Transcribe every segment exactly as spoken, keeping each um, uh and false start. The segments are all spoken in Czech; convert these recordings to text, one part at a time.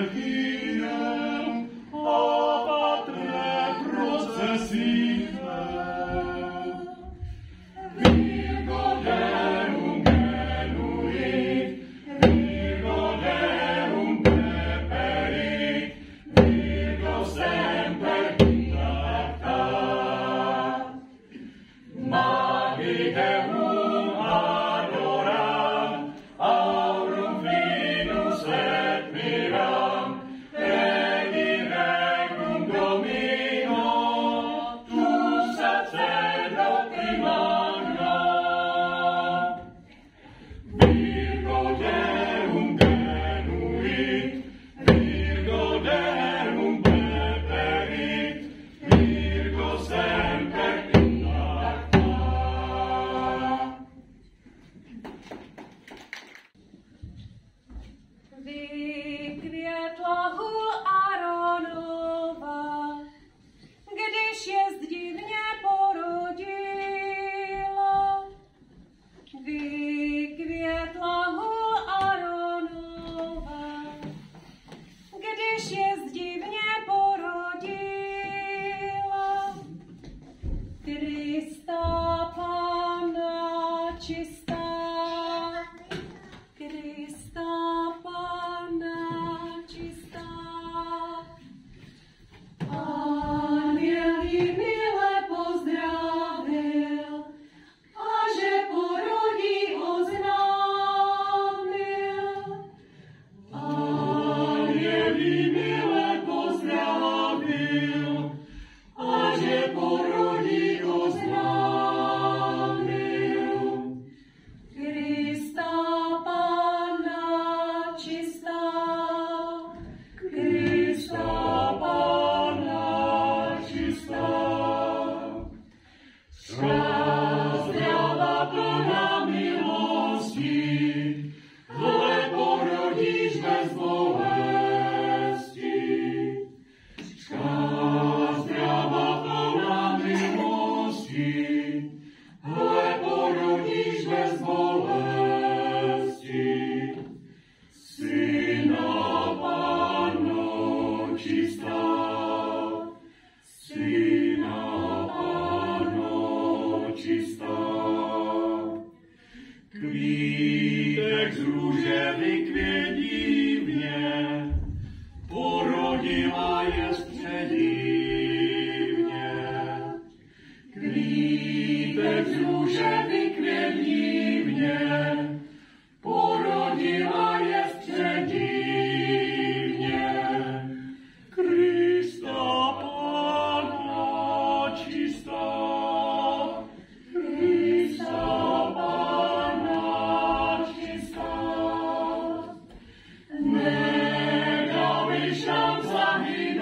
Betlehem, a patre procesite. Virgo Deum genuit, Virgo Deum preperit, Virgo semper intacta. Magi Deum adoram, aurum finus et miram, edi regum Domino, tu sacerdoti magna. Virgo Deum genuit, Virgo Deum preperit, Virgo semper intacta. Vykvětla hůl Aronova, když jest divně porodila. Vykvětla hůl Aronova, když jest divně porodila. Krista Panna čistá, Krista Panna čistá. Anděl jí mile pozdravil, a že porodí oznámil. Anděl jí mile pozdravil, a že porodí oznámil. Krista Panna čistá, Krista Panna čistá. Zdrava plná milosti, hle porodíš bez bolesti. Zdrava plná milosti, hle porodíš bez bolesti. Syna Panno čistá, Syna Panno čistá. Kvítek z růže vykvědivně, porodila jest předivně. Kvítek z růže vykvědivně, porodila jest předivně. Krista Panna čistá, Krista Panna čistá. Nedáviš nám zahynut,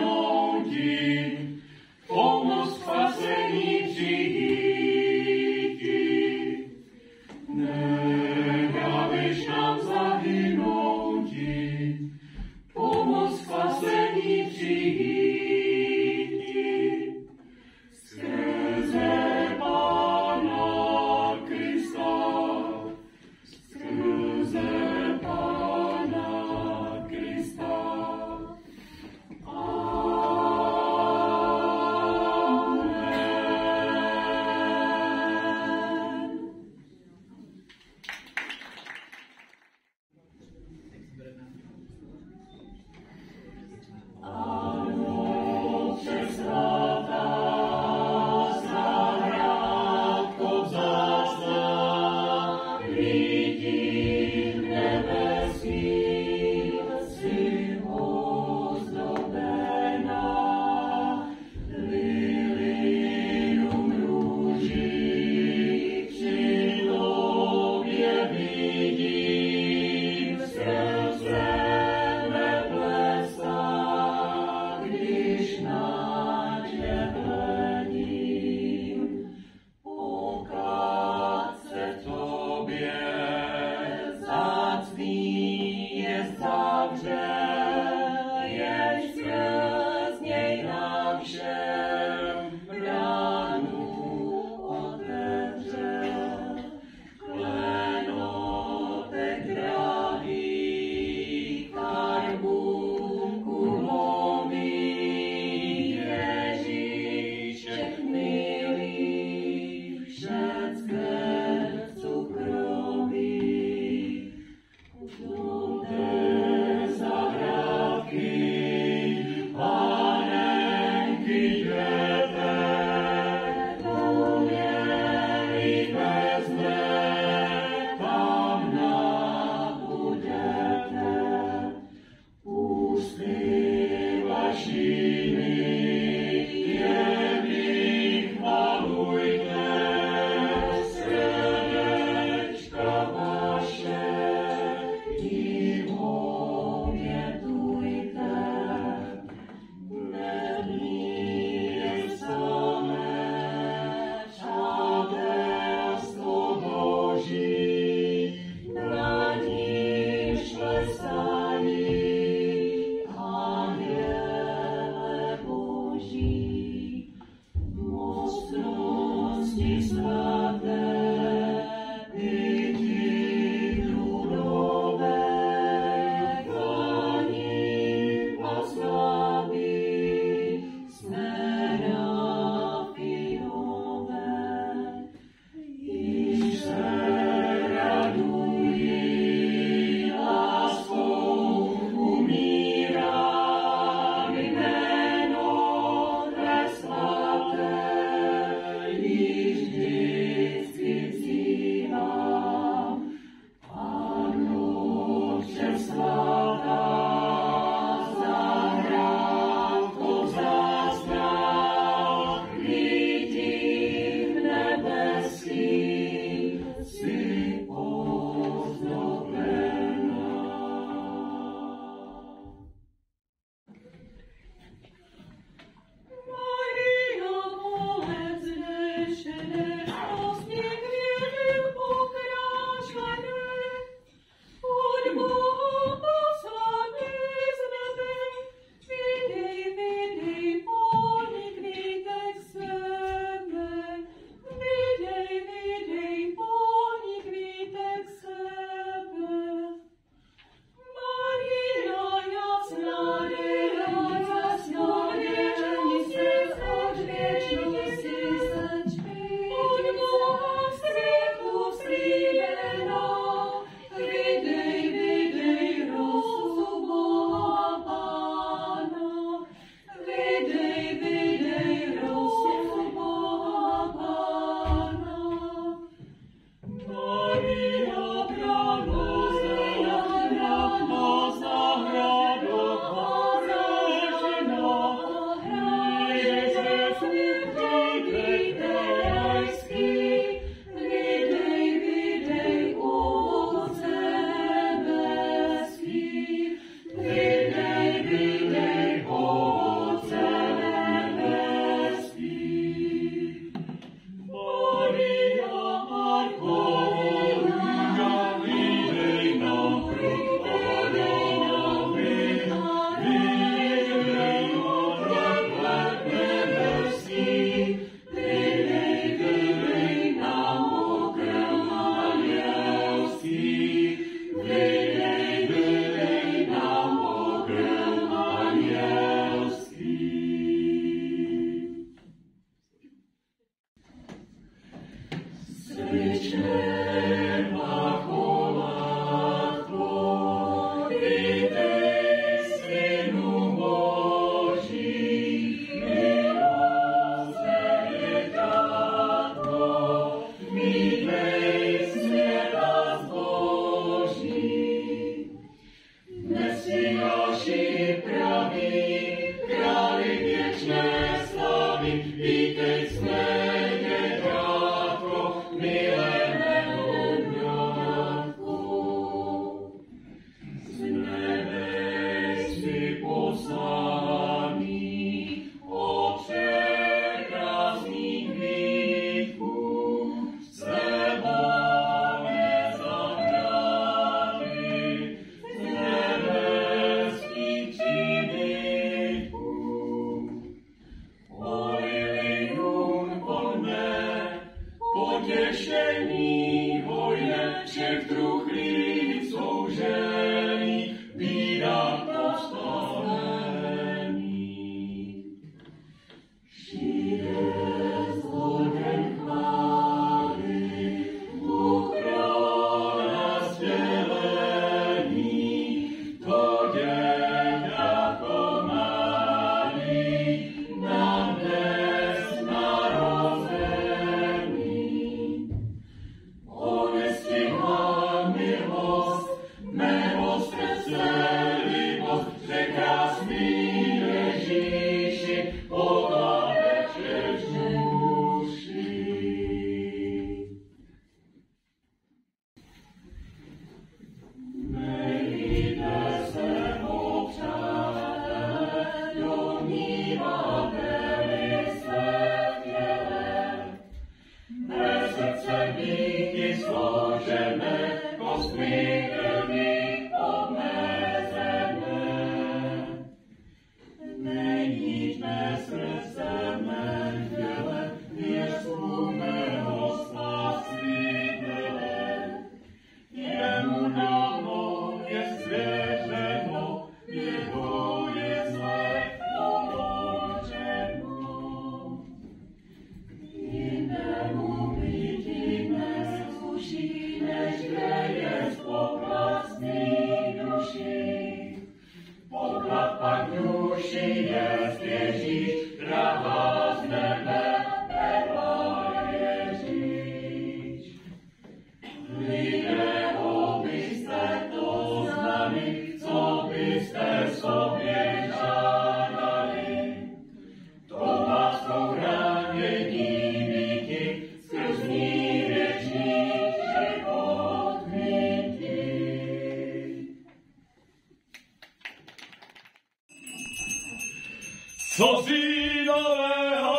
co si nového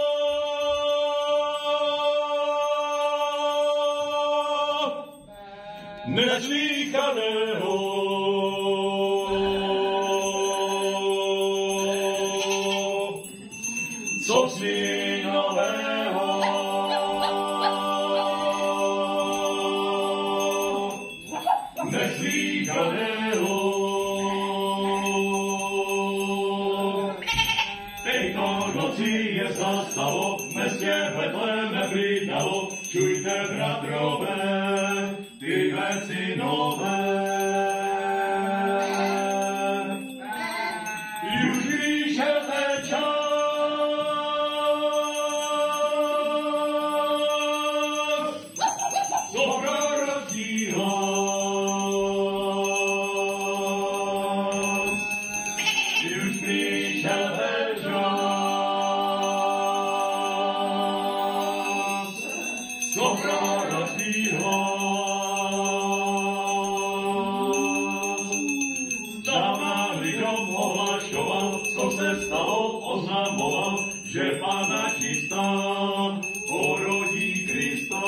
neslýchaného. Co si nového neslýchaného. Tejto noci je zastalo, v městě Betléme přidalo, čujte, bratrové, ty věci nové. Už vyšel ten čas, co prorocí hlas. Už vyšel ten čas, co prorocí hlas. Co se stalo, oznamoval, že Pána čistá porodí Krista.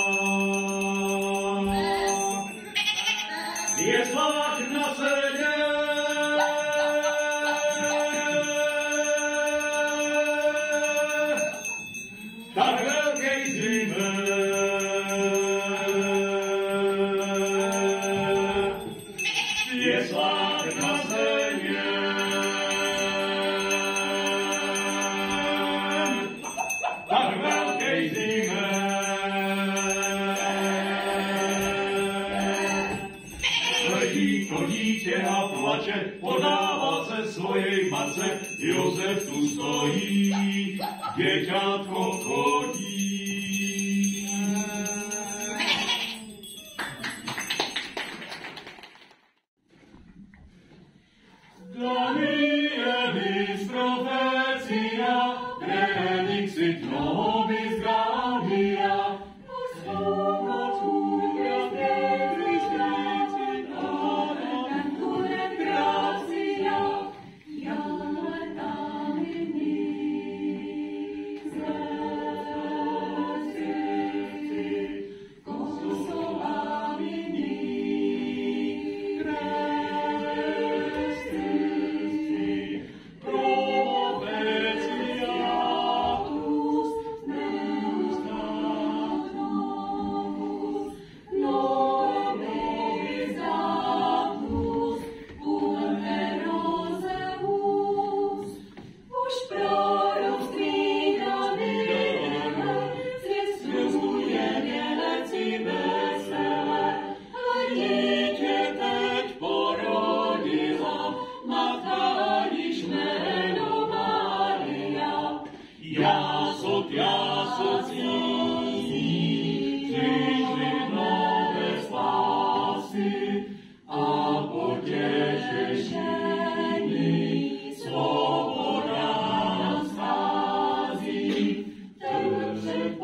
Je tlak na sedě, tak velký zřejmě. Je tlak na sedě, tak velký zíme. Leží to dítě a plače, podává se svojej matce, Josef tu stojí, děťátko chodí. Danielis profecia, predixit nobis Gaudia, natura Petris dicit aventura gratia, iam inis exerciti, consolamini, Christi, profetiatus, Deus datus, nobis datus, numeroseus, už proroctví Daniela, zvěstuje věci veselé, a dítě teď porodila, matka již jméno Maria. Jásot, jásot zní, přišli nové spásy a potěšení, svoboda nám schází, ten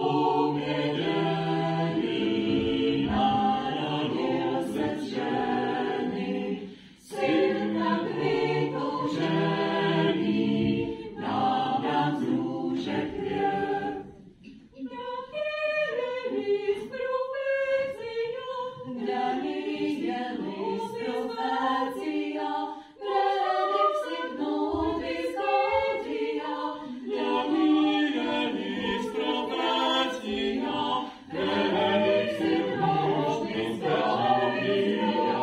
předpověděný národů ze ženy, syn tak vytoužený, nám dát z růžek květ. Danielis profecia, Danielis profecia, predixit nobis Gaudia, Danielis profecia, predixit nobis Gaudia,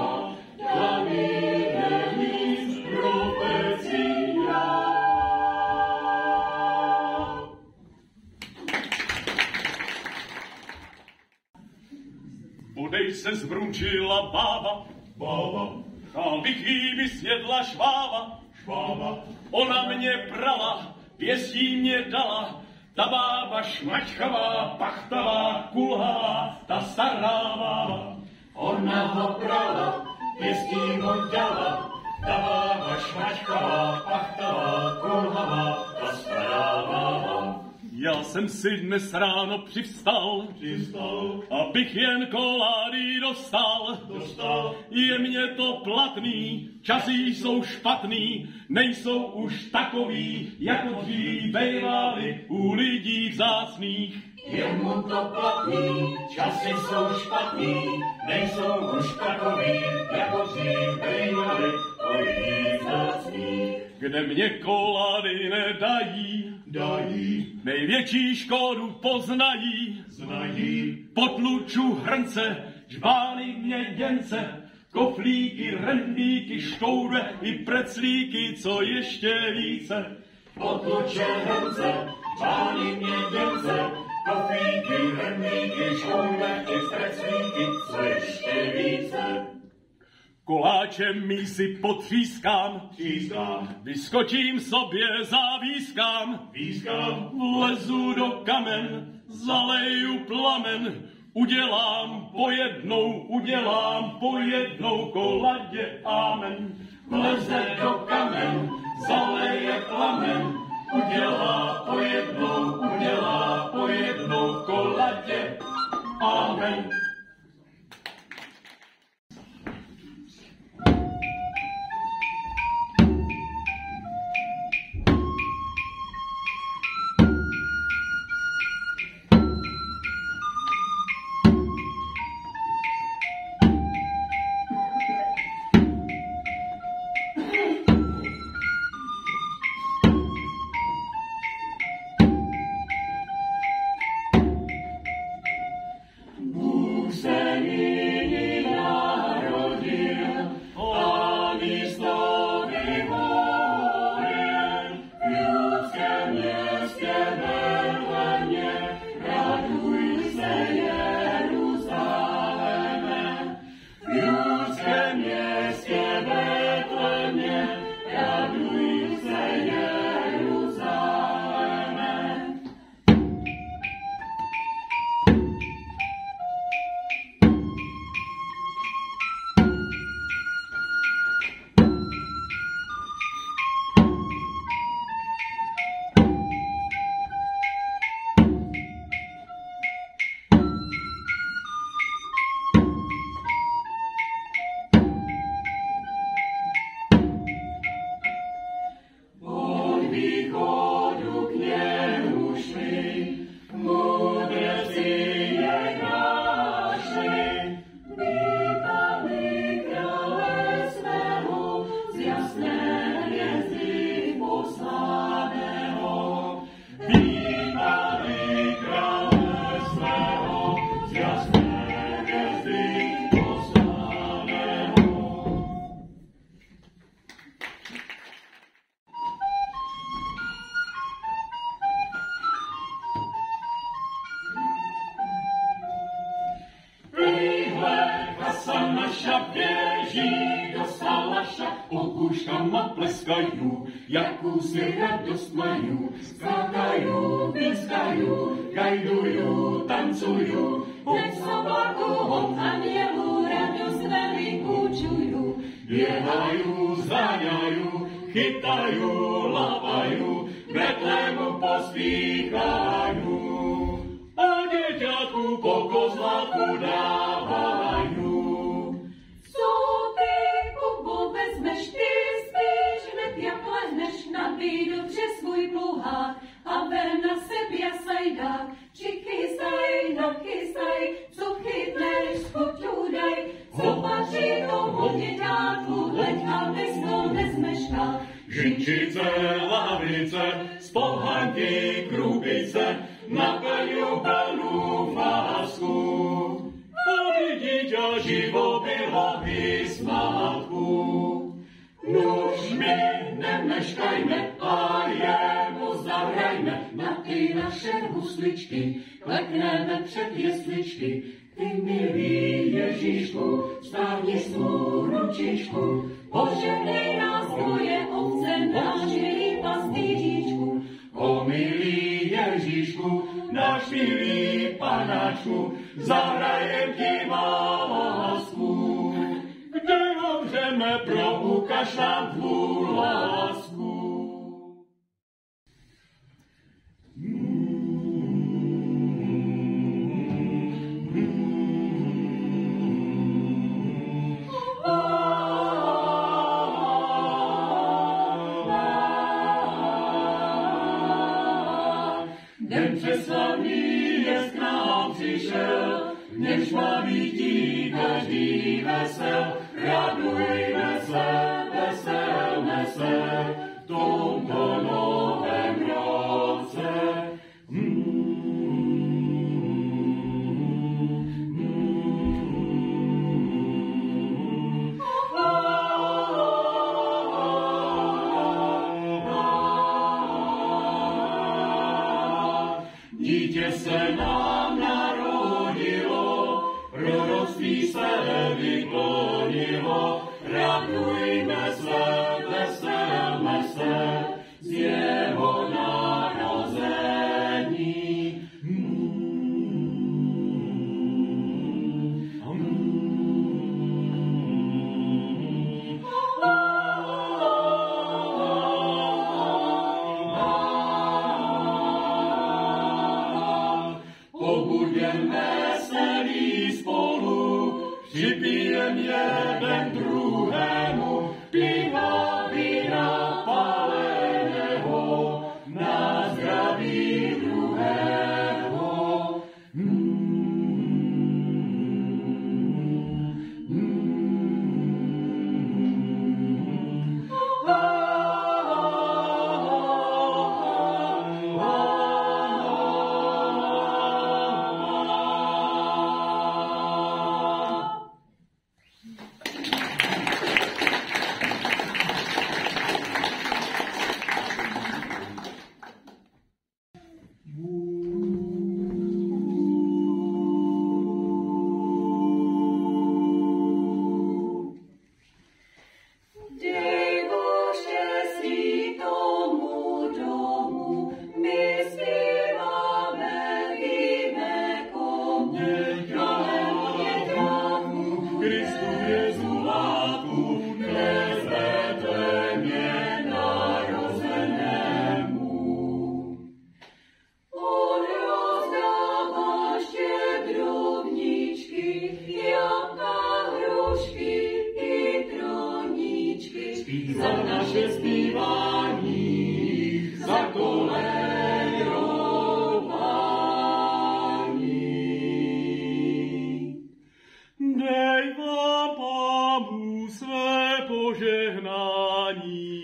Danielis profecia. Budej se zbrunčila bába, bába, abych mi svědla švába, švába. Ona mě brala, pěstí mě dala, ta bába šmačkavá, pachtavá, kulhavá, ta stará bába. Ona ho brala, pěstí mu dala, ta bába šmačkavá, pachtavá, kulhavá, ta stará bába. Já jsem si dnes ráno přivstal, přistal, abych jen kolády dostal. dostal, Je mě to platný, časy jsou špatný, nejsou už takový, jako dřív bejvali u lidí vzácných. je mu to platný, časy jsou špatný, nejsou už takový, jako dřív bejvali u lidí vzácných. Kde mě kolády nedají, Dají, největší škodu poznají. znají, Potluču hrnce, žbány měděnce, koflíky, rendíky, štouře i preclíky, co ještě více. potluče hrnce, pány měděnce, kofíky, hrnníky, škoule i preclíky, co ještě více. Koláčem mí si potřískám, Třískám, vyskočím sobě závískám, pískám, vlezu do kamen, zaleju plamen, udělám po jednou, udělám po jednou koladě amen. vleze do kamen, zaleje plamen, udělá po jednou, udělá po jednou koladě. Amen. Bůh se nyní narodil, a místo vyvolil. V judském městě Betlémě, raduj se Jeruzaléme. V judském městě Betlémě, raduj se Jeruzaléme. Od východu k němu šli, mudrci jej našli. Vítali krále svého, z jasné hvězdy poslaného. Vítali krále svého, z jasné hvězdy poslaného. Ejhle, kasa naša běží do salaša, okuškama pleskaju, jakou si radost maju. Skákaju, pískaju, gajduju, tancuju, Hned sobotu od anielu radost velikou čuju. běhaju, zháňaju, chytaju, lapaju, Betlému pospíchajú. A děťatku po kozlátku dávajú. Co ty, Kubo, vezmeš, ty spíš hned jak lehneš, nabij dobře svůj pluhák a ver na sebe jasajdák. Či chystaj, nachystaj, co chytneš, poťudaj, co patří tomu děťátku, hleď, abys to nezmeškal. Žinčice, lavice, z pohanky, krubice, naplň jubilnou lásku. Aby dítě živo bylo i smátku. Nuž my nemeškajme a jemu zahrajme na ty naše husličky, klekneme před jesličky. Ty milý Ježíšku, stáhni svou ručičku, Požehnej nás tvoje ovce, náš milý pastýříčku. O milý Ježíšku, náš milý panáčku, zahrajem ti lásku. Kde umřeme, pro ukaž nám tvou lásku. Mm. Den přeslavný jest k nám přišel, než má být každý vesel, radujme se, veselme se, v tomto novém roce. Dítě se nám narodilo, proroctví se vyplnilo, radujme se, veselme se z jeho narození. Budeme veselí spolu, připijem jeden druhému, piva vína paleného, na zdraví druhého. Za naše zpívání, za kolérování. Dej vám, Pánu, své požehnání.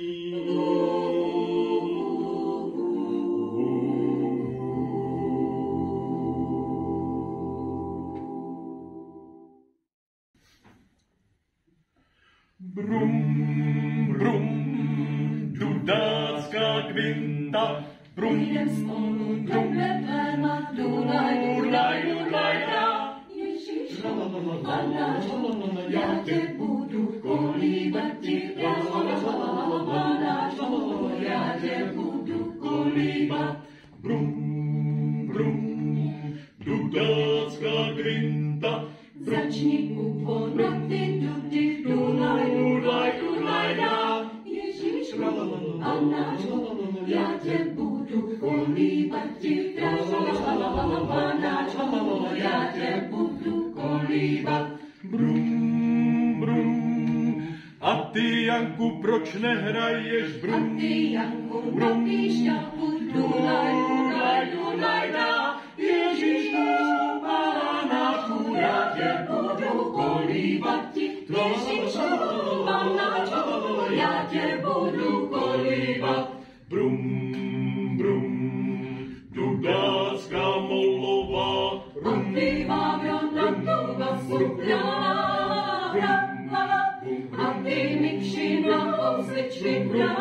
Brum, brum, dudácká kvinta, brum, Jdem spolu do Betléma, dulaj, dulaj, dulaj, dá. Ježíš, Pana, já tě budu kolíbat ti, Pana, já tě budu kolíbat. brum, brum, dudácká kvinta, Začni uponat ty dudy, dulaj, dulaj, dulaj, dá. Ježíš, Pana, já tě budu kolíbat ti, Pana, já tě budu kolíbat. brum, brum. A ty, Janku, proč nehraješ A brum? ty, Janku, na ty šťapu, dulaj, dulaj, dulaj, dá. Ježíš, Pana, já tě budu kolíbat ti, Ježíš, Pana, já tě budu kolíbat. Brum, brum, dudácká molová, A ty, Vávrona, tuba suprá, a ty, Mikšina, osličky prá,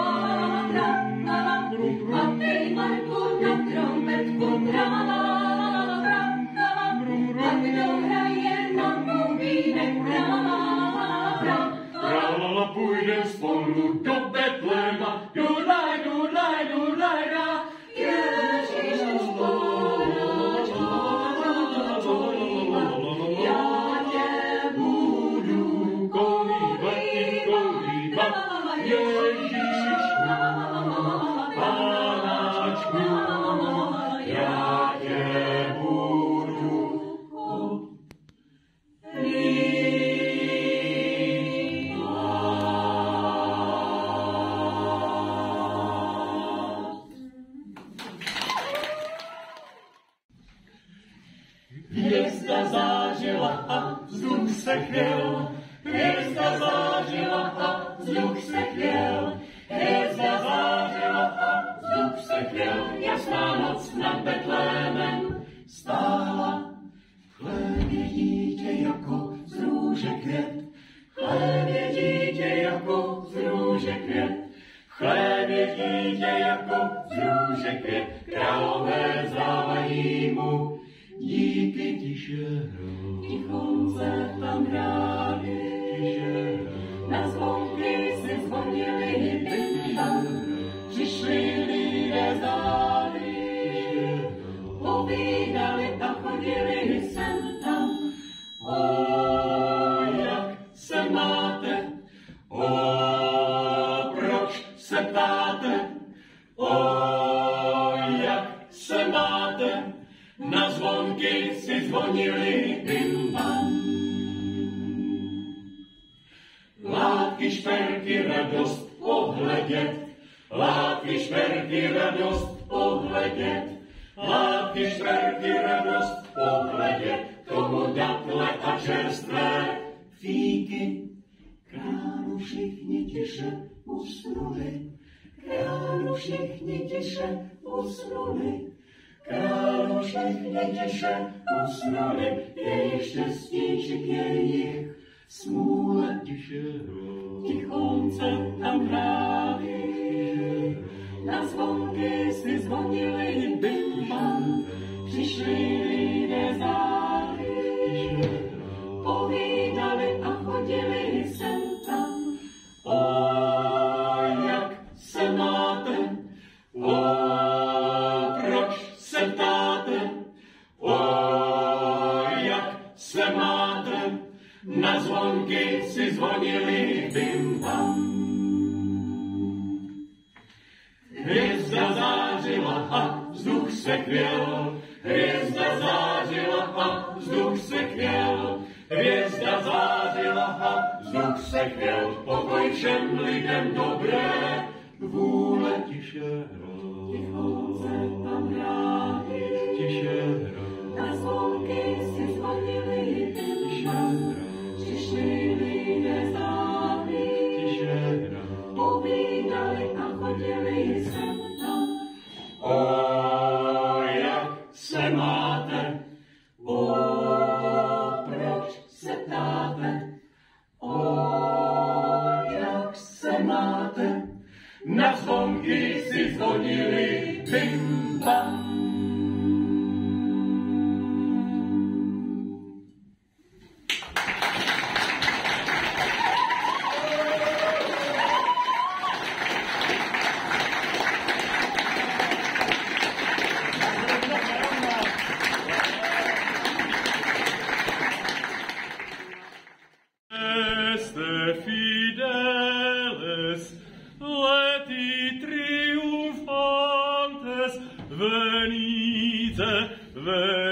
a ty, Marku, na trompetku prá, a kdo hraje na bubínek prá, tralala, půjdem spolu do Betléma, dudaj, dudaj, dudaj, dá. Ježíš, já tě budu kolíbat, ty kolíbat, Ježíš, Pána a vzduch se chvěl. Hvězda zářila a vzduch se chvěl. Hvězda zářila a vzduch se chvěl. Jasná noc nad Betlémem stála. V chlébě dítě jako z růže květ. V chlébě dítě jako z růže květ. V chlébě dítě jako z růže květ. Králové vzdávají mu díky. Tiše hrou, tichonce tam hráli, tiše hrou. Na zvonky si zvonili bim bam. Přišli lidé zády, povídali a chodili sem tam. O, jak se máte, o, proč se ptáte, o, jak se máte, na zvonky si zvonili bim bam. Látky, šperky, radost pohledět, látky, šperky, radost pohledět, látky, šperky, radost pohledět, tomu datle a čerstvé fíky. Králu všichni tiše usnuli, králu všichni tiše usnuli, králu všichni tiše usnuli, jejich štěstíček, jejich smůle. Tiše hrou, tichonce tam hráli, na zvonky si zvonili bim bam. Přišli lidé zády, povídali a chodili sem tam. O, jak se máte, o, proč se ptáte, o, jak se máte, na zvonky si zvonili bim bam. Hvězda zářila a vzduch se chvěl, hvězda zářila a vzduch se chvěl, hvězda zářila a vzduch se chvěl, pokoj všem lidem dobré vůle. Tiše hrou, tichonce tam hráli, tiše hrou, na zvonky si zvonili bim bam. Přišli lidé zády, tiše hrou, povídali a chodili sem tam. O, jak se máte, o, proč se ptáte, o, jak se máte, na zvonky si zvonili bim bam. Venite, venite.